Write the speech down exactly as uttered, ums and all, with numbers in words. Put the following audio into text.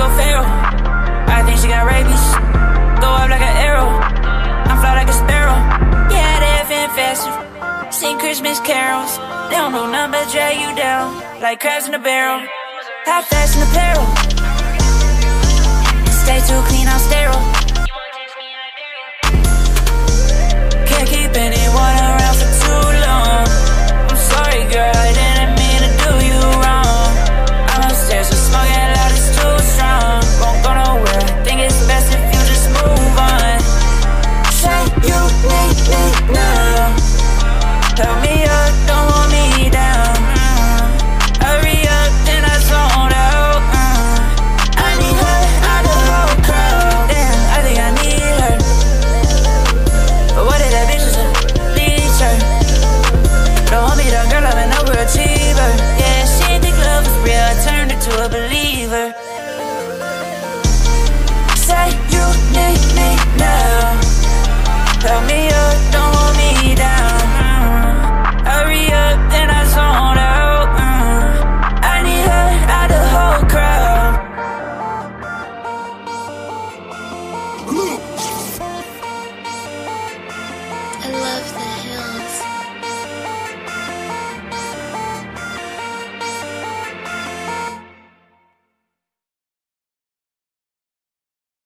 go feral. I think she got rabies. Go up like an arrow. I'm fly like a sparrow. Yeah, they're fantastic. Sing Christmas carols. They don't know nothing but drag you down like crabs in a barrel. Hot fashion apparel. Stay too clean, I'm sterile. Can't keep anyone around for too long. I'm sorry, girl, I didn't mean to do you wrong. I'm upstairs, so smoking loud, it's too strong. Won't go nowhere, think it's best if you just move on. Say you need me now. Help me up, don't hold me down. mm. Hurry up, then I zone out. mm. I need her out of the whole crowd. Damn, I think I need her. But what did that bitch just leave her? Don't hold me down, girl, I'm an overachiever. Yeah, she didn't think love was real, I turned her to a believer.